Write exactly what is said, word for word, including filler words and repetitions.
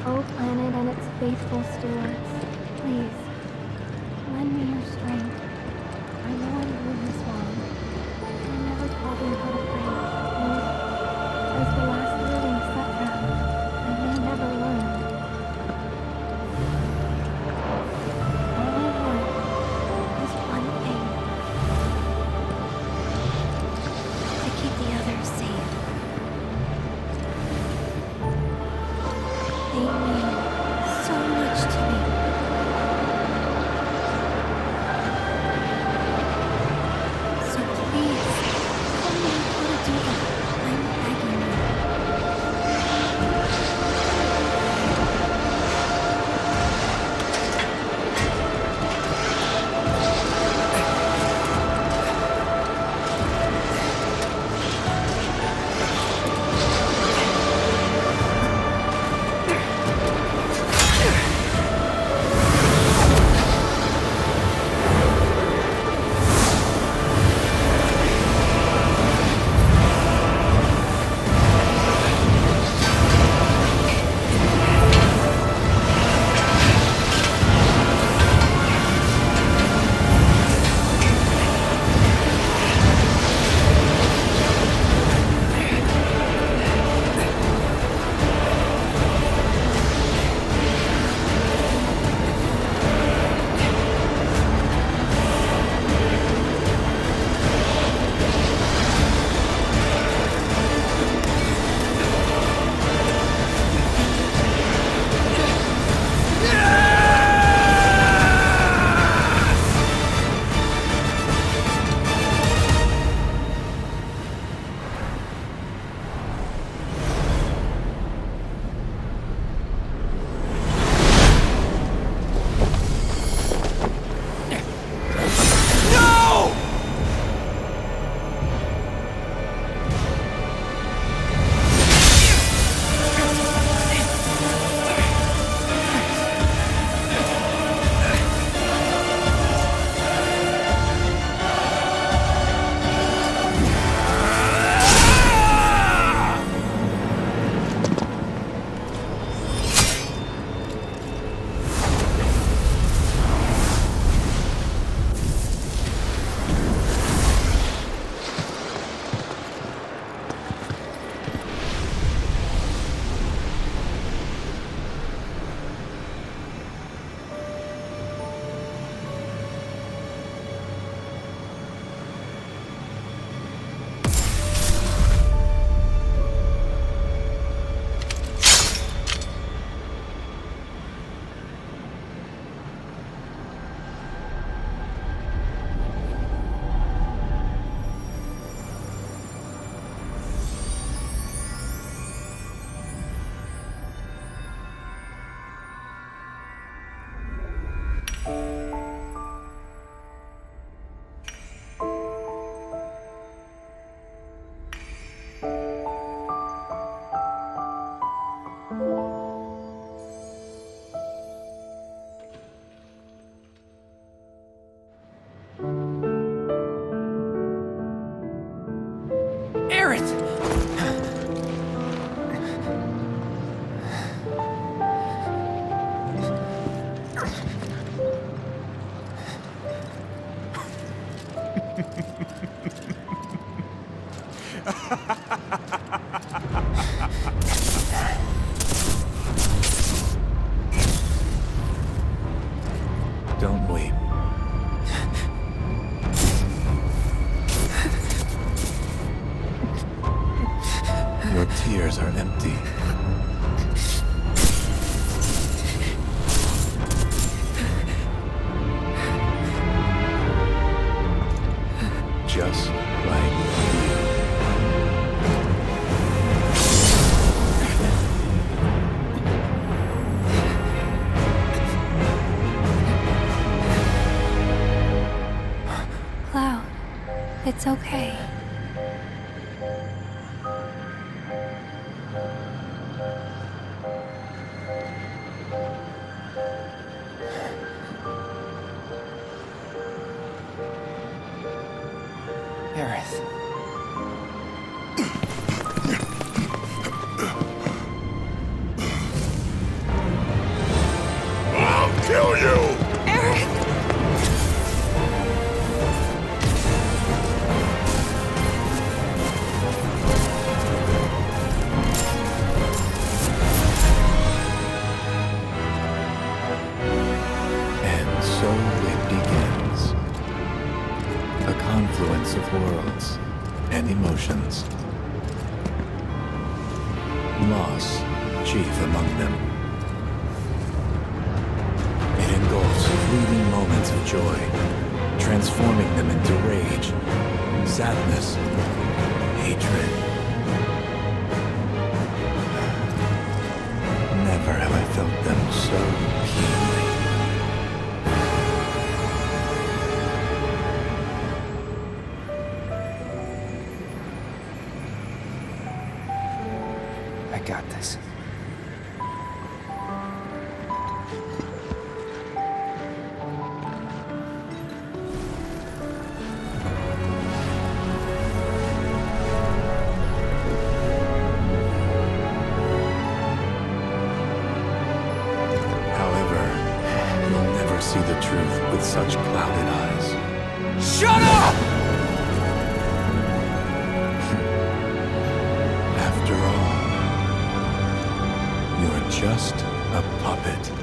O planet and its faithful stewards, please, lend me your strength. I know I did this wrong. I never told you how to pray, and as the last living stepchild, I may never learn. All I want is one thing. To keep the others safe. They mean so much to me. So please, tell me how to do that. I'm begging you. Aerith! Don't weep. Your tears are empty. Just like you. Cloud, it's okay. Aerith. emotions. Loss, chief among them. It engulfs fleeting moments of joy, transforming them into rage, sadness, hatred. Never have I felt them so keenly. I got this. See the truth with such clouded eyes. Shut up! After all, you're just a puppet.